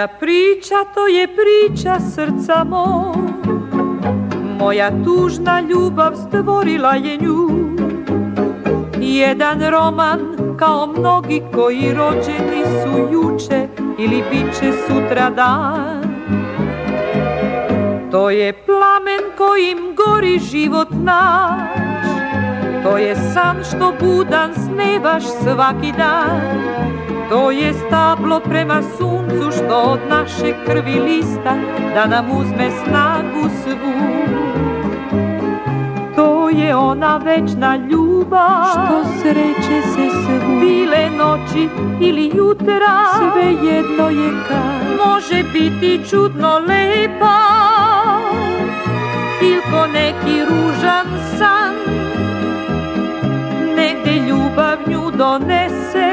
Moja priča, to je priča srca mog, moja tužna ljubav stvorila je nju. Jedan roman kao mnogi koji rođeni su juče ili bit će sutra dan. To je plamen kojim gori život naš, to je san što budan snevaš svaki dan. To je stablo prema suncu što od naše krvi lista da nam uzme snagu svu. To je ona večna ljubav što sreće se svu. Bile noći ili jutra, sve jedno je kad može biti čudno lepa, ili ko neki ružan san, negde ljubav nju donese,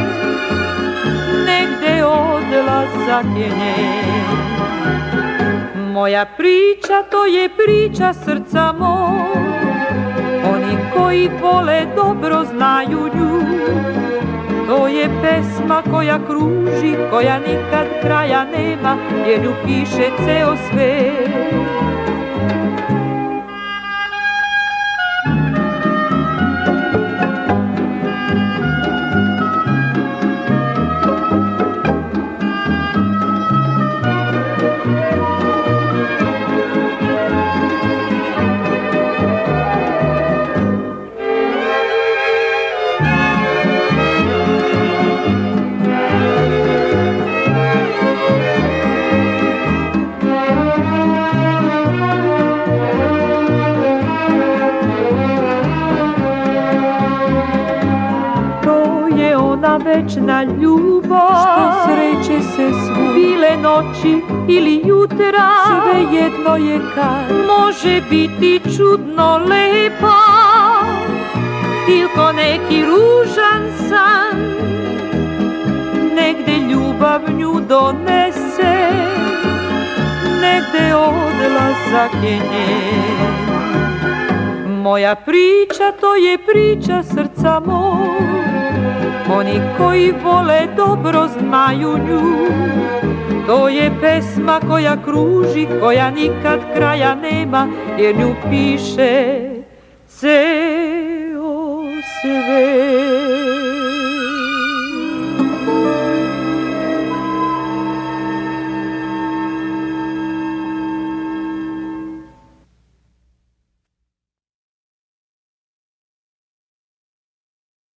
negde odlazak je njen. Moja priča, to je priča srca mog, oni koji vole dobro znaju nju. To je pesma koja kruži, koja nikad kraja nema, jer nju piše ceo svet. Večna ljubav što sreće se svu. Bile noći ili jutra, sve jedno je kad može biti čudno lepa, ili ko neki ružan san, negde ljubav nju donese, negde odlazak je njen. Moja priča, to je priča srca mog, oni koji vole dobro znaju nju. To je pesma koja kruži, koja nikad kraja nema, jer nju piše ceo svet.